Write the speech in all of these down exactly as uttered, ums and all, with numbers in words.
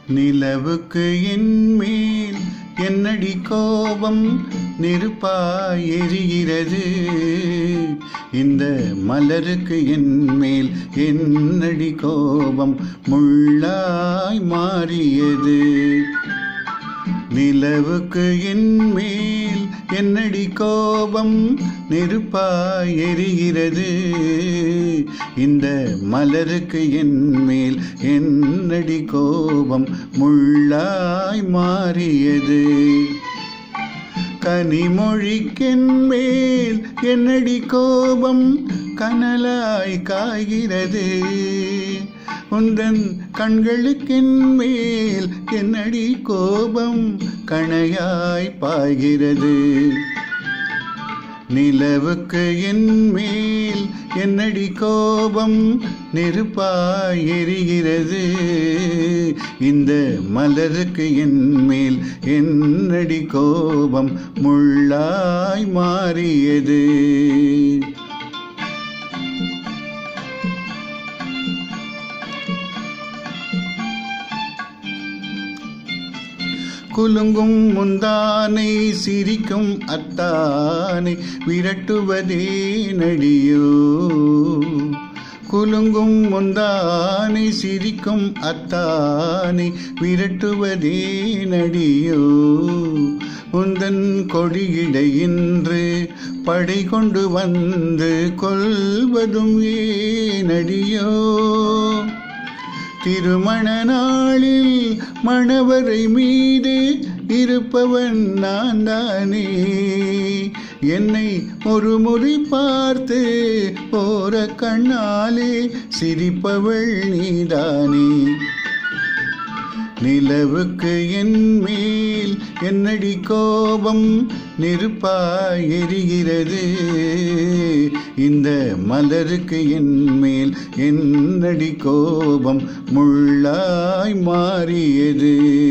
நிலவுக்கு என்மேல் என்னடி கோபம் நெருப்பாய் எரிகிறது. இந்த மலருக்கு என்மேல் என்னடி கோபம் முள்ளாய் மாறியது. நிலவுக்கு என்மேல் என்னடி கோபம் நெருப்பாய் எரிகிறது. இந்த மலருக்கு என்மேல் என்னடி கோபம் முள்ளாய் மாறியது. கனிமொழிக்கென்மேல் என்னடி கோபம் கனலாய் காய்கிறது. உந்தன் கண்களுக்கென்மேல் என்னடி கோபம் கணையாய் பாய்கிறது. நிலவுக்கு என்மேல் என்னடி கோபம் நெருப்பாய் எரிகிறது. இந்த மலருக்கு என்மேல் என்னடி கோபம் முள்ளாய் மாறியது. குலுங்கும் முந்தானை சிரிக்கும் அத்தானை விரட்டுவதே நடியோ. குலுங்கும் முந்தானை சிரிக்கும் அத்தானை விரட்டுவதே நடியோ. உந்தன் கொடியிடையின்று படை கொண்டு வந்து கொல்வதும் ஏனடியோ. திருமண நாளில் மணவரை மீது இருப்பவன் நான் தானே. என்னை ஒரு முறை பார்த்து போற கண்ணாலே சிரிப்பவள் நீதானே. நிலவுக்கு என்மேல் என்னடி கோபம் நெருப்பாய் எரிகிறது. இந்த மலருக்கு என்மேல் என்னடி கோபம் முள்ளாய் மாறியது.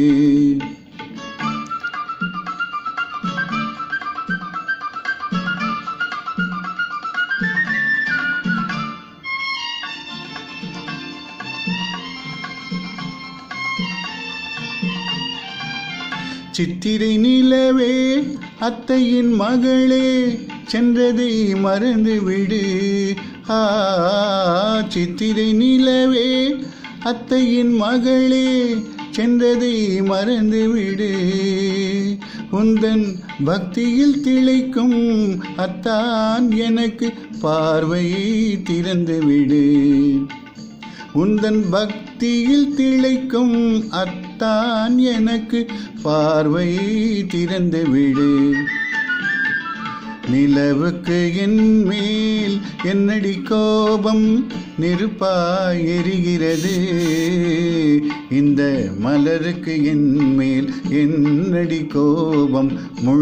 சித்திரை நிலவே அத்தையின் மகளே சென்றதை மறந்துவிடு. ஆ சித்திரை நிலவே அத்தையின் மகளே சென்றதை மறந்துவிடு. உந்தன் பக்தியில் திளைக்கும் அத்தான் எனக்கு பார்வையை திறந்துவிடு. உந்தன் பக்தியில் திளைக்கும் அத்தான் எனக்கு பார்வையை திறந்துவிடு. நிலவுக்கு என்மேல் என்னடி கோபம் நெருப்பாய் எரிகிறது. இந்த மலருக்கு என்மேல் என்னடி கோபம் முள்